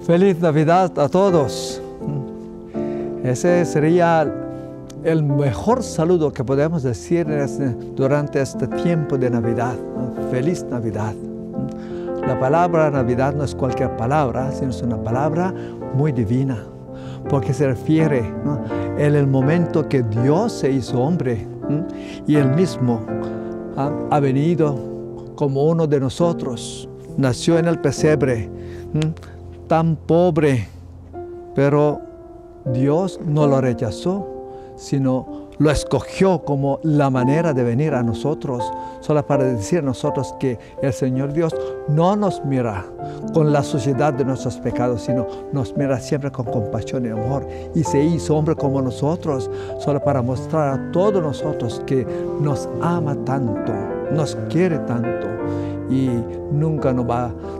Feliz Navidad a todos. Ese sería el mejor saludo que podemos decir durante este tiempo de Navidad. Feliz Navidad. La palabra Navidad no es cualquier palabra, sino es una palabra muy divina, porque se refiere en el momento que Dios se hizo hombre y Él mismo ha venido como uno de nosotros. Nació en el pesebre, tan pobre, pero Dios no lo rechazó, sino lo escogió como la manera de venir a nosotros, solo para decir a nosotros que el Señor Dios no nos mira con la suciedad de nuestros pecados, sino nos mira siempre con compasión y amor. Y se hizo hombre como nosotros, solo para mostrar a todos nosotros que nos ama tanto, nos quiere tanto, y nunca nos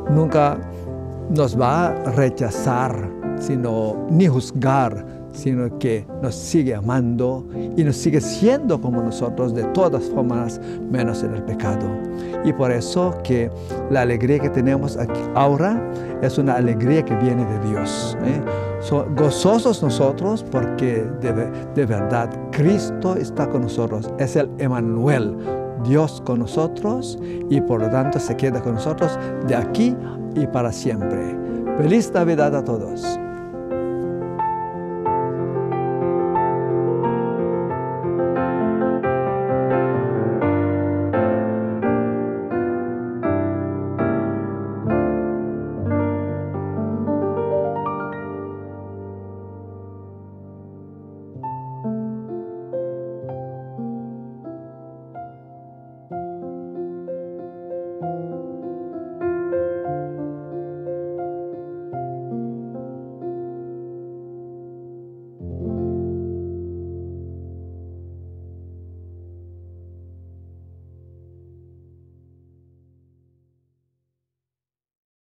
va a rechazar, ni juzgar, sino que nos sigue amando y nos sigue siendo como nosotros de todas formas, menos en el pecado. Y por eso que la alegría que tenemos aquí ahora es una alegría que viene de Dios. Gozosos nosotros porque de verdad Cristo está con nosotros, es el Emmanuel, Dios con nosotros, y por lo tanto se queda con nosotros de aquí y para siempre. Feliz Navidad a todos.